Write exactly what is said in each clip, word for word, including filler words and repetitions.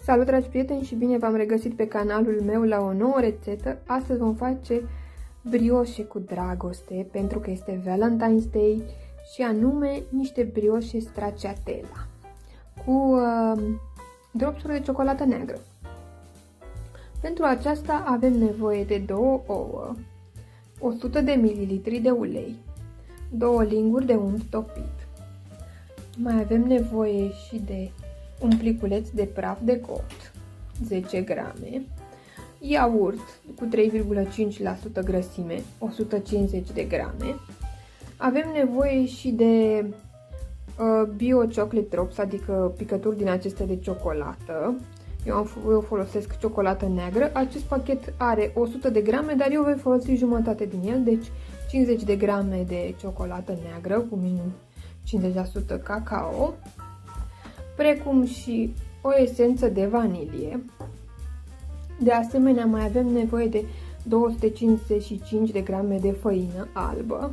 Salut, dragi prieteni, și bine v-am regăsit pe canalul meu la o nouă rețetă. Astăzi vom face brioșe cu dragoste, pentru că este Valentine's Day, și anume niște brioșe stracciatella cu uh, dropsuri de ciocolată neagră. Pentru aceasta avem nevoie de două ouă, o sută de mililitri de ulei, două linguri de unt topit. Mai avem nevoie și de un pliculeț de praf de copt, zece grame, iaurt cu trei virgulă cinci la sută grăsime, o sută cincizeci de grame. Avem nevoie și de uh, bio chocolate drops, adică picături din acestea de ciocolată. Eu, am, eu folosesc ciocolată neagră. Acest pachet are o sută de grame, dar eu voi folosi jumătate din el, deci cincizeci de grame de ciocolată neagră cu minim cincizeci la sută cacao, precum și o esență de vanilie. De asemenea, mai avem nevoie de două sute cincizeci și cinci de grame de făină albă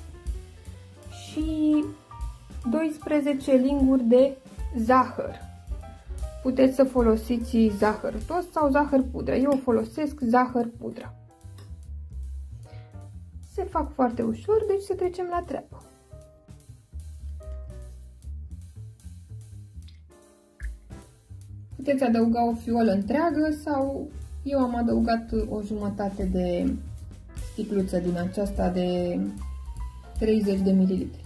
și doisprezece linguri de zahăr. Puteți să folosiți zahăr tost sau zahăr pudră. Eu folosesc zahăr pudră. Se fac foarte ușor, deci să trecem la treabă. Puteți adăuga o fiolă întreagă sau eu am adăugat o jumătate de sticluță din aceasta de treizeci de mililitri.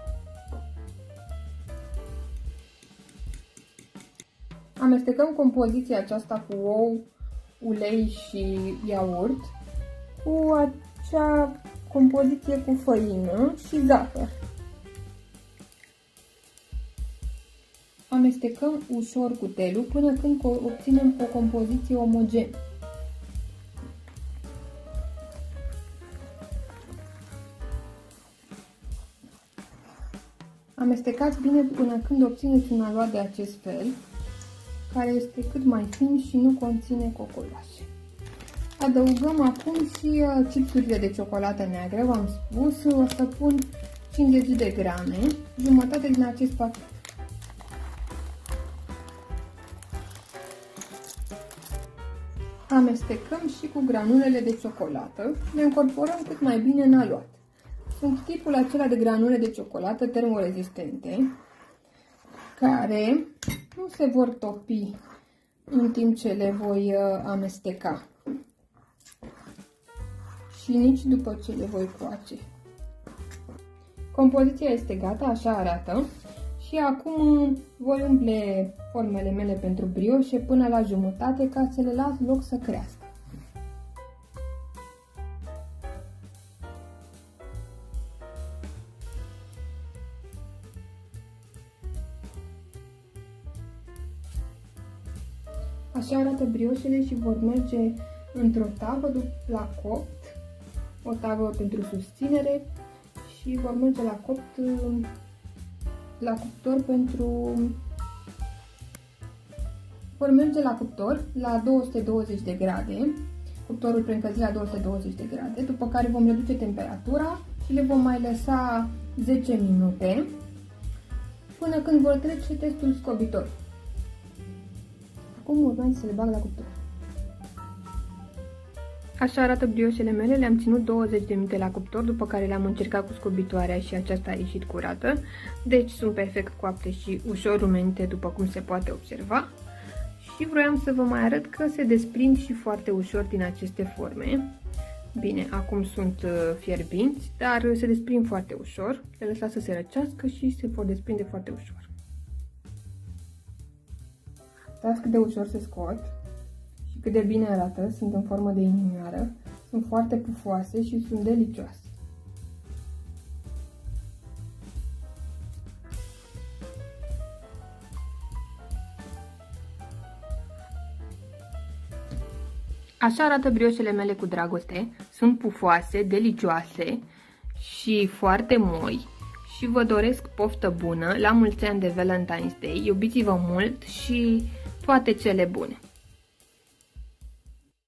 Amestecăm compoziția aceasta cu ou, ulei și iaurt cu acea compoziție cu făină și zahăr. Amestecăm ușor cutelul până când obținem o compoziție omogenă. Amestecați bine până când obțineți un aluat de acest fel, care este cât mai fin și nu conține cocolașe. Adăugăm acum și chipsurile de ciocolată neagră, v-am spus, o să pun cincizeci de grame, jumătate din acest pachet. Amestecăm și cu granulele de ciocolată, le încorporăm cât mai bine în aluat. Sunt tipul acela de granule de ciocolată termorezistente, care nu se vor topi în timp ce le voi amesteca și nici după ce le voi coace. Compoziția este gata, așa arată. Și acum voi umple formele mele pentru brioșe până la jumătate ca să le las loc să crească. Așa arată brioșele și vor merge într-o tavă la copt, o tavă pentru susținere, și vor merge la copt la cuptor pentru vor merge la cuptor la două sute douăzeci de grade, cuptorul preîncălzit la două sute douăzeci de grade, după care vom reduce temperatura și le vom mai lăsa zece minute până când vor trece testul scobitor. Acum urmează să le bag la cuptor. Așa arată brioșele mele, le-am ținut douăzeci de minute la cuptor, după care le-am încercat cu scobitoarea și aceasta a ieșit curată. Deci sunt perfect coapte și ușor rumenite, după cum se poate observa. Și vroiam să vă mai arăt că se desprind și foarte ușor din aceste forme. Bine, acum sunt fierbinți, dar se desprind foarte ușor. Le lăsați să se răcească și se vor desprinde foarte ușor. Uitați cât de ușor se scot. Cât de bine arată, sunt în formă de inimioară, sunt foarte pufoase și sunt delicioase. Așa arată brioșele mele cu dragoste, sunt pufoase, delicioase și foarte moi și vă doresc poftă bună, la mulți ani de Valentine's Day, iubiți-vă mult și toate cele bune!